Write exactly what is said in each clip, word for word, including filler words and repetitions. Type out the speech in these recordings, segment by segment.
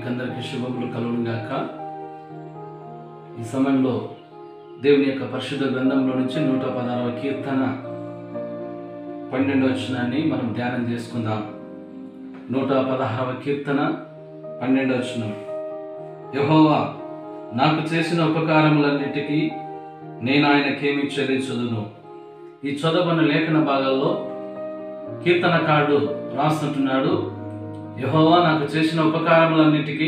మీకందరికీ శుభములు కలుగును గాక. ఈ సమయంలో దేవుని యొక్క పరిశుద్ధ గ్రంథంలో నుంచి నూట పదహారవ కీర్తన పన్నెండవ వచనాన్ని మనం ధ్యానం చేసుకుందాం. నూట పదహారవ కీర్తన పన్నెండవ వచనం. యెహోవా నాకు చేసిన ఉపకారములన్నిటికీ నేను ఆయనకేమి చెల్లించుదును. ఈ చదవన్న లేఖన భాగాల్లో కీర్తనకారుడు రాస్తుంటున్నాడు, యెహోవా నాకు చేసిన ఉపకారములన్నిటికీ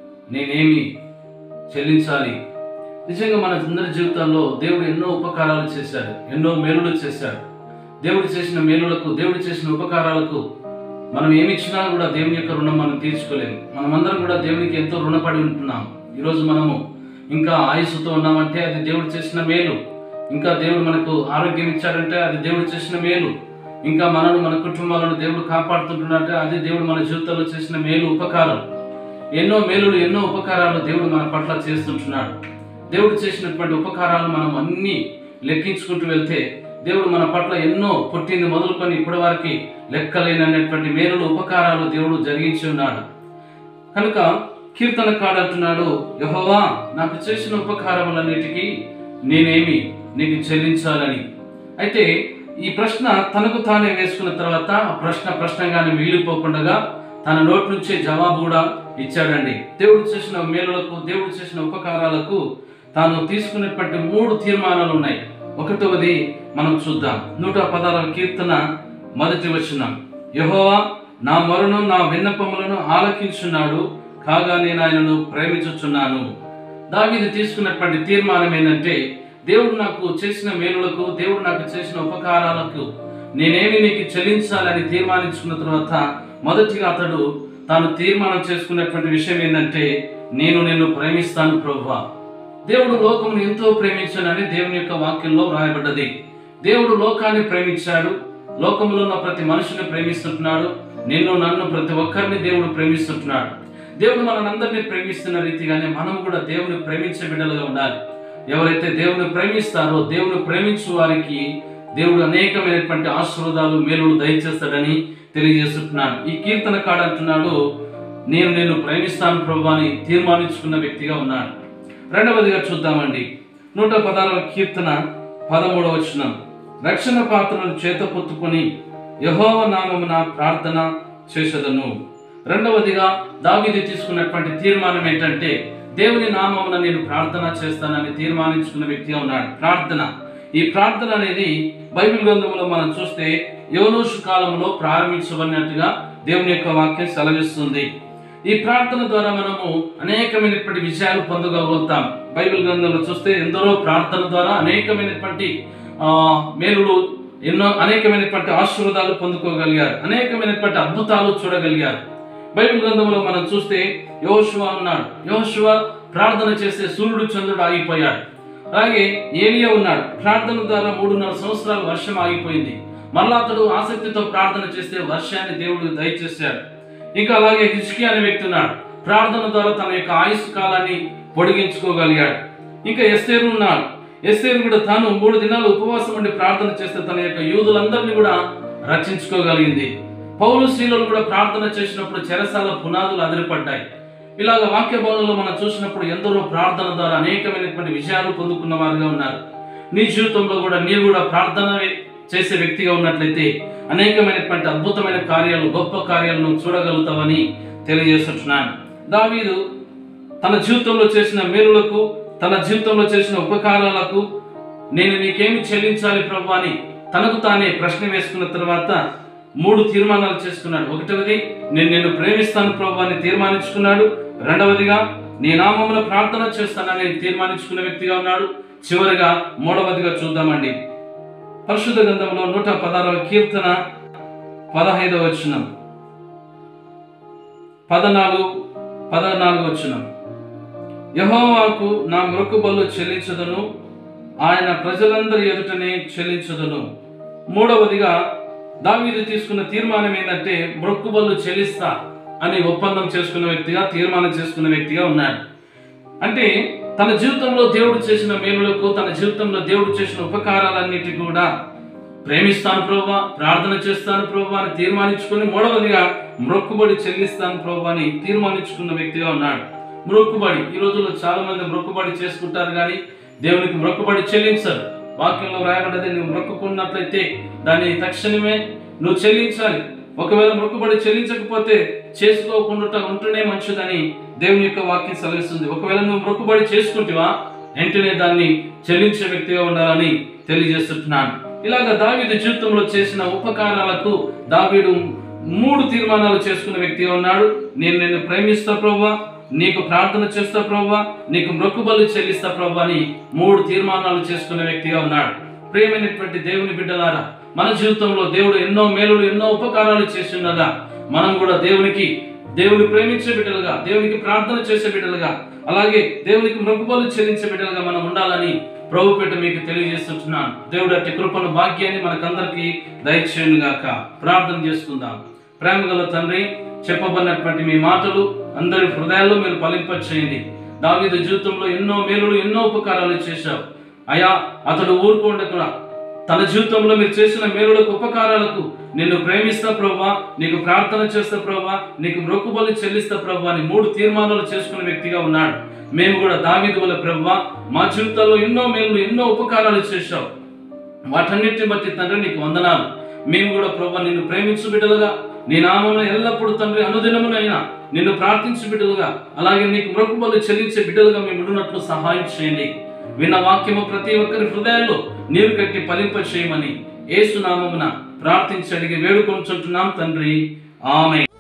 నేనేమి చెల్లించాలి. నిజంగా మన అందరి జీవితాల్లో దేవుడు ఎన్నో ఉపకారాలు చేశాడు, ఎన్నో మేలులు చేశాడు. దేవుడు చేసిన మేలులకు, దేవుడు చేసిన ఉపకారాలకు మనం ఏమిచ్చినా కూడా దేవుని యొక్క రుణం మనం తీర్చుకోలేము. మనమందరం కూడా దేవునికి ఎంతో రుణపడి ఉంటున్నాం. ఈరోజు మనము ఇంకా ఆయుస్సుతో ఉన్నామంటే అది దేవుడు చేసిన మేలు. ఇంకా దేవుడు మనకు ఆరోగ్యం ఇచ్చాడంటే అది దేవుడు చేసిన మేలు. ఇంకా మనను, మన కుటుంబాలను దేవుడు కాపాడుతుంటున్నట్టే అది దేవుడు మన జీవితంలో చేసిన మేలు, ఉపకారం. ఎన్నో మేలులు, ఎన్నో ఉపకారాలు దేవుడు మన పట్ల చేస్తుంటున్నాడు. దేవుడు చేసినటువంటి ఉపకారాలు మనం అన్ని లెక్కించుకుంటూ వెళ్తే దేవుడు మన పట్ల ఎన్నో పుట్టింది మొదలుకొని ఇప్పటి వరకు లెక్కలేనటువంటి మేలులు, ఉపకారాలు దేవుడు జరిగించి ఉన్నాడు. కనుక కీర్తనకారుడు అంటున్నాడు, యెహోవా నాకు చేసిన ఉపకారములన్నిటికీ నేనేమి నీకు చెల్లించాలని. అయితే ఈ ప్రశ్న తనకు తానే వేసుకున్న తర్వాత ఆ ప్రశ్న ప్రశ్నగానే మిగిలిపోకుండా తన నోటి నుంచే జవాబు కూడా ఇచ్చాడండి. దేవుడు చేసిన మేలులకు, దేవుడు చేసిన ఉపకారాలకు తాను తీసుకున్నటువంటి మూడు తీర్మానాలు ఉన్నాయి. ఒకటవది మనం చూద్దాం. నూట పదహారవ కీర్తన మొదటి వచనం. యెహోవా నా మొరను, నా విన్నపములను ఆలకించున్నాడు, కాగా నేను ఆయనను ప్రేమించుచున్నాను. దావీదు తీసుకున్నటువంటి తీర్మానం ఏంటంటే, దేవుడు నాకు చేసిన మేలులకు, దేవుడు నాకు చేసిన ఉపకారాలకు నేనేమి నీకు చెల్లించాలని తీర్మానించుకున్న తర్వాత మొదటిగా అతడు తాను తీర్మానం చేసుకున్నటువంటి విషయం ఏంటంటే, నేను నిన్ను ప్రేమిస్తాను ప్రభువా. దేవుడు లోకమును ఎంతో ప్రేమించానని దేవుని యొక్క వాక్యంలో రాయబడ్డది. దేవుడు లోకాన్ని ప్రేమించాడు, లోకంలో ఉన్న ప్రతి మనుషుని ప్రేమిస్తుంటున్నాడు. నిన్ను, నన్ను, ప్రతి ఒక్కరిని దేవుడు ప్రేమిస్తుంటున్నాడు. దేవుడు మనందరినీ ప్రేమిస్తున్న రీతిగానే మనం కూడా దేవుని ప్రేమించే బిడ్డలుగా ఉండాలి. ఎవరైతే దేవుని ప్రేమిస్తారో, దేవుని ప్రేమించు వారికి దేవుడు అనేకమైనటువంటి ఆశీర్వాదాలు, మేలులు దయచేస్తాడని తెలియజేస్తున్నాడు. ఈ కీర్తనకారుడు అంటున్నాడు, నేను నేను ప్రేమిస్తాను ప్రభువా అని తీర్మానించుకున్న వ్యక్తిగా ఉన్నాడు. రెండవదిగా చూద్దామండి. నూట పదహారవ కీర్తన పదమూడవ వచనం. రక్షణ పాత్రను చేత పొత్తుకొని యెహోవా నామమున ప్రార్థన చేసేదను. రెండవదిగా దావీదు తీసుకున్నటువంటి తీర్మానం ఏంటంటే, దేవుని నామమున నేను ప్రార్థన చేస్తానని తీర్మానించుకున్న వ్యక్తిగా ఉన్నాడు. ప్రార్థన, ఈ ప్రార్థన అనేది బైబిల్ గ్రంథంలో మనం చూస్తే యోనోషు కాలంలో ప్రారంభించబడినట్టుగా దేవుని యొక్క వాక్యం సెలవిస్తుంది. ఈ ప్రార్థన ద్వారా మనము అనేకమైనటువంటి విషయాలు పొందగలుగుతాం. బైబిల్ గ్రంథంలో చూస్తే ఎందరో ప్రార్థన ద్వారా అనేకమైనటువంటి ఆ మేలులు, ఎన్నో అనేకమైనటువంటి ఆశీర్వాదాలు పొందుకోగలిగారు, అనేకమైనటువంటి అద్భుతాలు చూడగలిగారు. బైబిల్ గ్రంథంలో మనం చూస్తే యెహోషువ ఉన్నాడు. యెహోషువ ప్రార్థన చేస్తే సూర్యుడు, చంద్రుడు ఆగిపోయాడు. అలాగే ఏలియా ఉన్నాడు. ప్రార్థన ద్వారా మూడున్నర సంవత్సరాలు వర్షం ఆగిపోయింది. మళ్ళా అతడు ఆసక్తితో ప్రార్థన చేస్తే వర్షాన్ని దేవుడు దయచేశాడు. ఇంకా అలాగే హిజ్కియా అనే వ్యక్తి ఉన్నాడు. ప్రార్థన ద్వారా తన యొక్క ఆయుష్ కాలాన్ని పొడిగించుకోగలిగాడు. ఇంకా ఎస్తేరు ఉన్నాడు. ఎస్తేరు కూడా తాను మూడు దినాలు ఉపవాసం ఉండి ప్రార్థన చేస్తే తన యొక్క యూదులందరినీ కూడా రక్షించుకోగలిగింది. పౌలు శీలలు కూడా ప్రార్థన చేసినప్పుడు చెరసాల పునాదులు అదిరిపడ్డాయి. ఇలాగ వాక్య భాగంలో మనం చూసినప్పుడు ఎందరో ప్రార్థన ద్వారా అనేకమైనటువంటి విషయాలు పొందుకున్న వారుగా ఉన్నారు. నీ జీవితంలో కూడా నీవు కూడా ప్రార్థన చేసే వ్యక్తిగా ఉన్నట్లయితే అనేకమైనటువంటి అద్భుతమైన కార్యాలు, గొప్ప కార్యాలను చూడగలుగుతావని తెలియజేస్తున్నాను. దావీదు తన జీవితంలో చేసిన మేలులకు, తన జీవితంలో చేసిన ఉపకారాలకు నేను నీకేమి చెల్లించాలి ప్రభువా అని తనకు తానే ప్రశ్న వేసుకున్న తర్వాత మూడు తీర్మానాలు చేసుకున్నాడు. ఒకటవది, నేను నిన్ను ప్రేమిస్తాను ప్రభువా అని తీర్మానించుకున్నాడు. రెండవదిగా, నీ నామమున ప్రార్థన చేస్తానని తీర్మానించుకున్న వ్యక్తిగా ఉన్నాడు. చివరిగా మూడవదిగా చూద్దామండి. పరిశుద్ధ గ్రంథంలో నూట పదహారవ కీర్తన పదహైదవ వచనం, పదనాలుగు పదనాలుగు వచనం. యెహోవాకు నా మొక్కుబళ్ళు చెల్లించదును, ఆయన ప్రజలందరి ఎదుటనే చెల్లించదును. మూడవదిగా దావీదు తీసుకున్న తీర్మానం ఏంటంటే, మొక్కుబళ్ళు చెల్లిస్తా అని ఒప్పందం చేసుకున్న వ్యక్తిగా, తీర్మానం చేసుకున్న వ్యక్తిగా ఉన్నాడు. అంటే తన జీవితంలో దేవుడు చేసిన మేలులకు, తన జీవితంలో దేవుడు చేసిన ఉపకారాలన్నిటి కూడా ప్రేమిస్తాను ప్రభువా, ప్రార్థన చేస్తాను ప్రభువా అని తీర్మానించుకుని, మూడవదిగా మొక్కుబడి చెల్లిస్తాను ప్రభువా అని తీర్మానించుకున్న వ్యక్తిగా ఉన్నాడు. మొక్కుబడి, ఈ రోజుల్లో చాలా మంది మొక్కుబడి చేసుకుంటారు కానీ దేవునికి మొక్కుబడి చెల్లించరు. వాక్యంలో రాయబడ్డది, నువ్వు మొక్కుకున్నట్లయితే దాన్ని తక్షణమే నువ్వు చెల్లించాలి. ఒకవేళ మొక్కుబడి చెల్లించకపోతే చేసుకోకుండా ఉంటేనే మంచిదని దేవుని యొక్క వాక్యం సెలవిస్తుంది. ఒకవేళ నువ్వు మొక్కుబడి చేసుకుంటావా, వెంటనే దాన్ని చెల్లించే వ్యక్తిగా ఉండాలని తెలియజేస్తున్నాను. ఇలాగ దావీదు జీవితంలో చేసిన ఉపకారాలకు దావీదు మూడు తీర్మానాలు చేసుకున్న వ్యక్తిగా ఉన్నాడు. నేను నిన్ను ప్రేమిస్తా ప్రభువా, నీకు ప్రార్థన చేస్తా ప్రభువా, నీకు మొక్కుబలి చెల్లిస్తా ప్రభువా అని మూడు తీర్మానాలు చేసుకున్న వ్యక్తిగా ఉన్నాడు. ప్రియమైనటువంటి దేవుని బిడ్డలారా, మన జీవితంలో దేవుడు ఎన్నో మేలులు, ఎన్నో ఉపకారాలు చేసి ఉండగా మనం కూడా దేవునికి దేవుని ప్రేమించే బిడ్డలుగా, దేవునికి ప్రార్థన చేసే బిడ్డలుగా, అలాగే దేవునికి మొక్కుబలి చెల్లించే బిడ్డలుగా మనం ఉండాలని ప్రభు పేట మీకు తెలియజేస్తున్నాను. దేవుడు అట్టి కృపను, భాగ్యాన్ని మనకందరికీ దయచేయును గాక. ప్రార్థన చేసుకుందాం. ప్రేమగల తండ్రి, చెప్పబడినటువంటి మీ మాటలు అందరి హృదయాల్లో మీరు ఫలింపచేయండి. దావీదు జీవితంలో ఎన్నో మేలులు, ఎన్నో ఉపకారాలు చేశావు అయా. అతడు ఊరుకోండకుండా తన జీవితంలో మీరు చేసిన మేలులకు, ఉపకారాలకు నిన్ను ప్రేమిస్తా ప్రభువా, నీకు ప్రార్థన చేస్తా ప్రభువా, నీకు మొక్కుబలి చెల్లిస్తా ప్రభువా అని మూడు తీర్మానాలు చేసుకునే వ్యక్తిగా ఉన్నాడు. మేము కూడా దావీదు వలె ప్రభువా, మా జీవితాల్లో ఎన్నో మేలు, ఎన్నో ఉపకారాలు చేశావు. వాటన్నిటిని బట్టి తండ్రి నీకు వందనాలు. మేము కూడా ప్రభువా నిన్ను ప్రేమించు బిడ్డలుగా, నీ నామమున ఎల్లప్పుడూ తండ్రి అనుదినమునైనా నిన్ను ప్రార్థించు బిడ్డలుగా, అలాగే నీకు మొక్కుబలి చెల్లించే బిడ్డలుగా మేము ఉండునట్లు సహాయం చేయండి. విన్న వాక్యము ప్రతి ఒక్కరి హృదయాల్లో నీరు కట్టి ఫలింప చేయమని యేసు నామమున ప్రార్థించి అడిగి వేడుకొంచుంటున్నాం తండ్రి. ఆమేన్.